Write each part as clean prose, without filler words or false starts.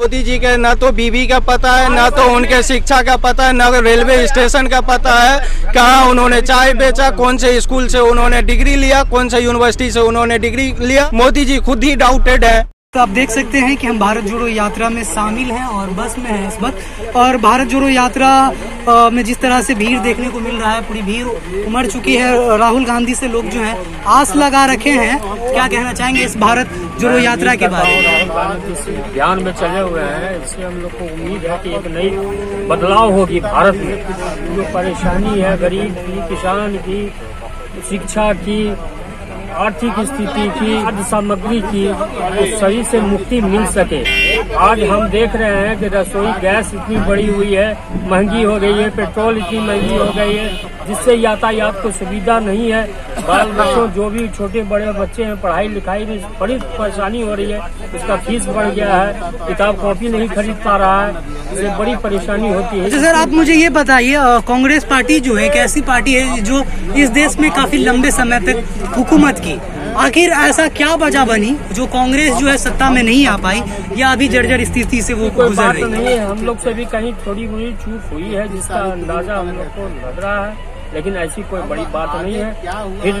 मोदी जी के ना तो बीवी का पता है, ना तो उनके शिक्षा का पता है, ना रेलवे स्टेशन का पता है, कहाँ उन्होंने चाय बेचा, कौन से स्कूल से उन्होंने डिग्री लिया, कौन से यूनिवर्सिटी से उन्होंने डिग्री लिया। मोदी जी खुद ही डाउटेड है। तो आप देख सकते हैं कि हम भारत जोड़ो यात्रा में शामिल हैं और बस में हैं इस वक्त। और भारत जोड़ो यात्रा में जिस तरह से भीड़ देखने को मिल रहा है, पूरी भीड़ उमड़ चुकी है। राहुल गांधी से लोग जो हैं आस लगा रखे हैं। क्या कहना चाहेंगे इस भारत जोड़ो यात्रा के बारे में? ध्यान में चले हुए हैं, इससे हम लोग को उम्मीद है कि एक नई बदलाव होगी भारत में। जो परेशानी है गरीब की, किसान की, शिक्षा की, आर्थिक स्थिति की, खाद्य सामग्री की, तो सही से मुक्ति मिल सके। आज हम देख रहे हैं कि रसोई गैस इतनी बढ़ी हुई है, महंगी हो गई है, पेट्रोल इतनी महंगी हो गई है, जिससे यातायात को सुविधा नहीं है। बाल बच्चों जो भी छोटे बड़े बच्चे हैं, पढ़ाई लिखाई में बड़ी परेशानी हो रही है। उसका फीस बढ़ गया है, किताब कॉपी नहीं खरीद पा रहा है, इससे बड़ी परेशानी होती है। अच्छा सर, आप मुझे ये बताइए, कांग्रेस पार्टी जो है एक ऐसी पार्टी है जो इस देश में काफी लंबे समय तक हुकूमत की, आखिर ऐसा क्या वजह बनी जो कांग्रेस जो है सत्ता में नहीं आ पाई या अभी जर्जर स्थिति से वो गुजर रही है? नहीं है, हम लोग से भी कहीं थोड़ी बड़ी चूक हुई है जिसका अंदाजा हम लोग को लग रहा है, लेकिन ऐसी कोई बड़ी बात नहीं है। फिर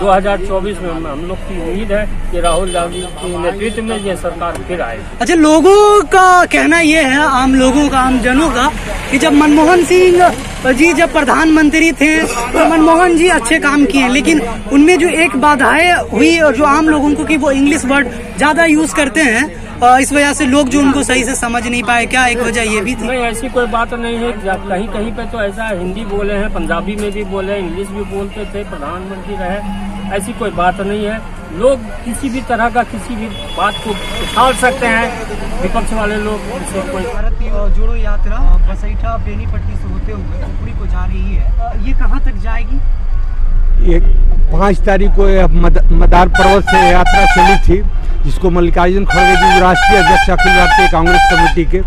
2024 में हम लोग की उम्मीद है कि राहुल गांधी के नेतृत्व में ये सरकार फिर आए। अच्छा, लोगों का कहना ये है, आम लोगों का, आम जनों का, कि जब मनमोहन सिंह जी जब प्रधानमंत्री थे तो मनमोहन जी अच्छे काम किए, लेकिन उनमें जो एक बाधाएं हुई और जो आम लोगों को कि वो इंग्लिश वर्ड ज्यादा यूज करते हैं, इस वजह से लोग जो उनको सही से समझ नहीं पाए। क्या एक वजह ये भी थी? नहीं, ऐसी कोई बात नहीं है। कहीं कहीं पे तो ऐसा हिंदी बोले हैं, पंजाबी में भी बोले, इंग्लिश भी बोलते थे, प्रधानमंत्री रहे, ऐसी कोई बात नहीं है। लोग किसी भी तरह का किसी भी बात को उछाल सकते हैं, विपक्ष वाले लोग। भारत जोड़ो यात्रा बसैठा बेनीपट्टी से होते हुए उपरी को जा रही है, ये कहाँ तक जाएगी? ये 5 तारीख को मदार पर्वत से यात्रा चली थी, जिसको मल्लिकार्जुन खड़गे जी राष्ट्रीय अध्यक्ष अखिल भारतीय कांग्रेस कमेटी के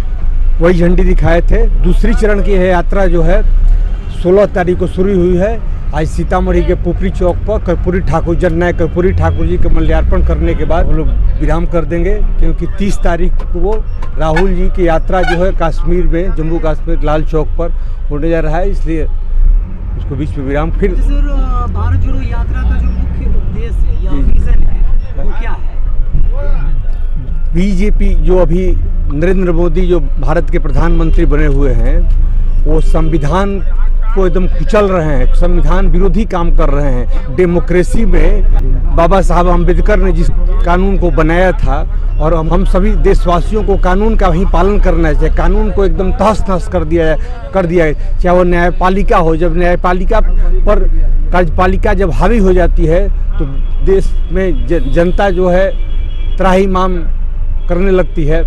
वही झंडी दिखाए थे। दूसरी चरण की यह यात्रा जो है 16 तारीख को शुरू हुई है। आज सीतामढ़ी के पुपरी चौक पर कर्पूरी ठाकुर, जननायक कर्पूरी ठाकुर जी के माल्यार्पण करने के बाद वो लोग विराम कर देंगे, क्योंकि 30 तारीख को वो राहुल जी की यात्रा जो है कश्मीर में, जम्मू कश्मीर लाल चौक पर होने जा रहा है, इसलिए उसको बीच में विराम। फिर सर, भारत जोड़ो यात्रा का जो मुख्य उद्देश्य है या विजन है वो क्या है? बीजेपी जो अभी नरेंद्र मोदी जो भारत के प्रधानमंत्री बने हुए हैं, वो संविधान को एकदम कुचल रहे हैं, संविधान विरोधी काम कर रहे हैं। डेमोक्रेसी में बाबा साहब अम्बेडकर ने जिस कानून को बनाया था, और हम सभी देशवासियों को कानून का ही पालन करना चाहिए। कानून को एकदम तहस नहस कर दिया है, चाहे वो न्यायपालिका हो। जब न्यायपालिका पर कार्यपालिका जब हावी हो जाती है तो देश में जनता जो है त्राहिमाम करने लगती है।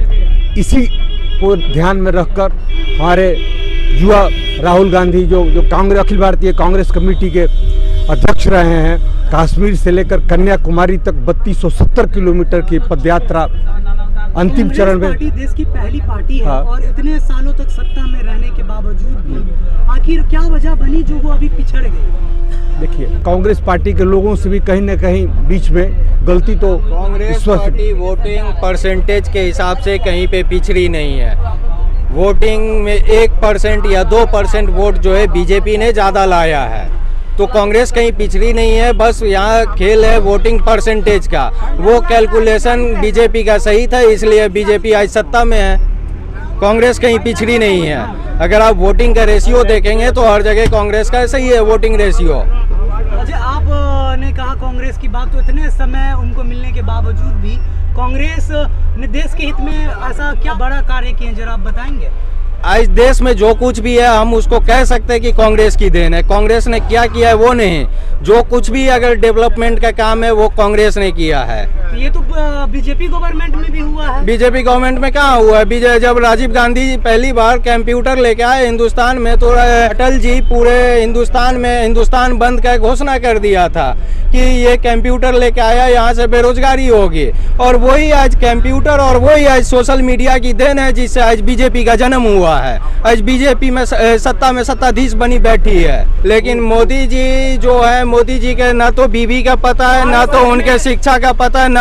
इसी को ध्यान में रखकर हमारे युवा राहुल गांधी जो कांग्रेस, अखिल भारतीय कांग्रेस कमेटी के अध्यक्ष रहे हैं, कश्मीर से लेकर कन्याकुमारी तक 3270 किलोमीटर की पदयात्रा अंतिम चरण में। देश की पहली पार्टी है, और इतने सालों तक सत्ता में रहने के बावजूद भी आखिर क्या वजह बनी जो वो अभी पिछड़ गई? देखिए, कांग्रेस पार्टी के लोगों से भी कहीं न कहीं बीच में गलती तो कांग्रेस पार्टी वोटिंग परसेंटेज के हिसाब से कहीं पे पिछड़ी नहीं है। वोटिंग में 1% या 2% वोट जो है बीजेपी ने ज़्यादा लाया है, तो कांग्रेस कहीं पिछड़ी नहीं है। बस यहाँ खेल है वोटिंग परसेंटेज का। वो कैलकुलेशन बीजेपी का सही था, इसलिए बीजेपी आज सत्ता में है। कांग्रेस कहीं पिछड़ी नहीं है। अगर आप वोटिंग का रेशियो देखेंगे तो हर जगह कांग्रेस का सही है वोटिंग रेशियो। अच्छा, आपने कहा कांग्रेस की बात, तो इतने समय उनको मिलने के बावजूद भी कांग्रेस ने देश के हित में ऐसा क्या बड़ा कार्य किए, जरा आप बताएंगे? आज देश में जो कुछ भी है हम उसको कह सकते हैं कि कांग्रेस की देन है। कांग्रेस ने क्या किया है वो नहीं, जो कुछ भी अगर डेवलपमेंट का काम है वो कांग्रेस ने किया है। तो ये तो बीजेपी गवर्नमेंट में भी हुआ है। बीजेपी गवर्नमेंट में कहाँ हुआ है? जब राजीव गांधी पहली बार कंप्यूटर लेके आए हिंदुस्तान में, तो अटल जी पूरे हिंदुस्तान में हिंदुस्तान बंद का घोषणा कर दिया था कि ये कंप्यूटर लेके आया, यहाँ से बेरोजगारी होगी। और वही आज कंप्यूटर और वही आज सोशल मीडिया की देन है जिससे आज बीजेपी का जन्म हुआ है। आज बीजेपी में सत्ताधीश बनी बैठी है। लेकिन मोदी जी जो है, मोदी जी के ना तो बीवी का पता है, ना तो उनके शिक्षा का पता है, ना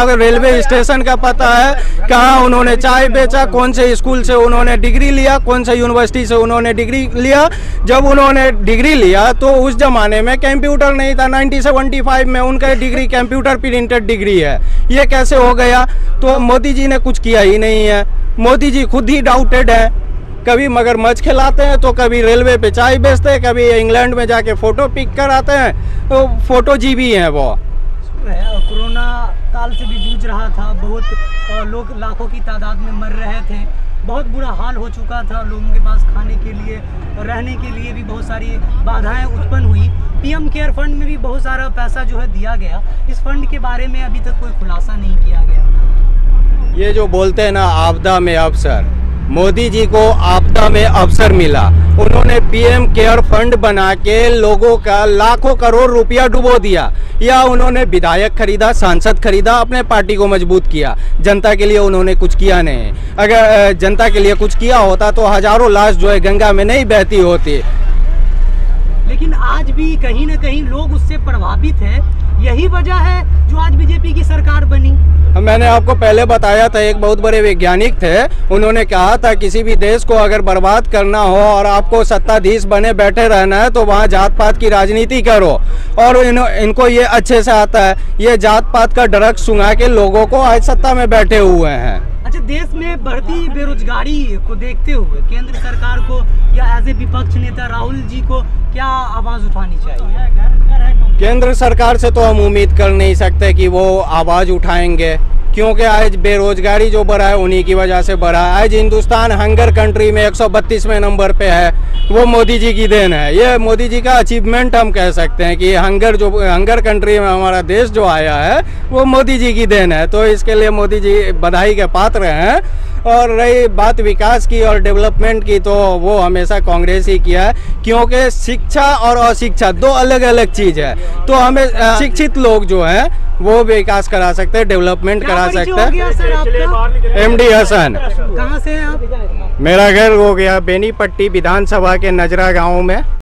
रेलवे स्टेशन का पता है, कहाँ उन्होंने चाय बेचा, कौन से स्कूल से उन्होंने डिग्री लिया, कौन से यूनिवर्सिटी से उन्होंने डिग्री लिया। जब उन्होंने डिग्री लिया तो उस जमाने में कंप्यूटर नहीं था। 1975 में उनका डिग्री कंप्यूटर प्रिंटेड डिग्री है। ये कैसे हो गया? तो मोदी जी ने कुछ किया ही नहीं है। मोदी जी खुद ही डाउटेड है। कभी मगरमच्छ खिलाते हैं तो कभी रेलवे पे चाय बेचते हैं, कभी इंग्लैंड में जाके फोटो पिक कराते हैं। तो फोटो जीबी हैं वो। कोरोना काल से भी जूझ रहा था, बहुत लोग लाखों की तादाद में मर रहे थे, बहुत बुरा हाल हो चुका था। लोगों के पास खाने के लिए, रहने के लिए भी बहुत सारी बाधाएं उत्पन्न हुई। पीएम केयर फंड में भी बहुत सारा पैसा जो है दिया गया। इस फंड के बारे में अभी तक कोई खुलासा नहीं किया गया। ये जो बोलते हैं ना आपदा में अवसर, मोदी जी को आपदा में अवसर मिला। उन्होंने पीएम केयर फंड बना के लोगों का लाखों करोड़ रुपया डुबो दिया, या उन्होंने विधायक खरीदा, सांसद खरीदा, अपने पार्टी को मजबूत किया। जनता के लिए उन्होंने कुछ किया नहीं। अगर जनता के लिए कुछ किया होता तो हजारों लाश जो है गंगा में नहीं बहती होती। लेकिन आज भी कहीं ना कहीं लोग उससे प्रभावित हैं। यही वजह है जो आज बीजेपी की सरकार बनी। मैंने आपको पहले बताया था, एक बहुत बड़े वैज्ञानिक थे, उन्होंने कहा था किसी भी देश को अगर बर्बाद करना हो और आपको सत्ताधीश बने बैठे रहना है तो वहाँ जात पात की राजनीति करो। और इनको ये अच्छे से आता है। ये जात पात का ड्रग सुंघा के लोगों को आज सत्ता में बैठे हुए हैं। अच्छा, देश में बढ़ती बेरोजगारी को देखते हुए केंद्र सरकार को या एज ए विपक्ष नेता राहुल जी को क्या आवाज उठानी चाहिए? केंद्र सरकार से तो हम उम्मीद कर नहीं सकते कि वो आवाज उठाएंगे, क्योंकि आज बेरोजगारी जो बढ़ा है उन्हीं की वजह से बढ़ा है। आज हिंदुस्तान हंगर कंट्री में 132वें नंबर पे है, वो मोदी जी की देन है। ये मोदी जी का अचीवमेंट हम कह सकते हैं कि हंगर कंट्री में हमारा देश जो आया है वो मोदी जी की देन है। तो इसके लिए मोदी जी बधाई के पात्र हैं। और रही बात विकास की और डेवलपमेंट की, तो वो हमेशा कांग्रेस ही किया है, क्योंकि शिक्षा और अशिक्षा दो अलग अलग चीज़ है। तो हमें शिक्षित लोग जो हैं वो विकास करा सकते हैं, डेवलपमेंट करा सकते हैं। एमडी हसन। कहाँ से हैं आप? मेरा घर हो गया बेनीपट्टी विधानसभा के नजरा गांव में।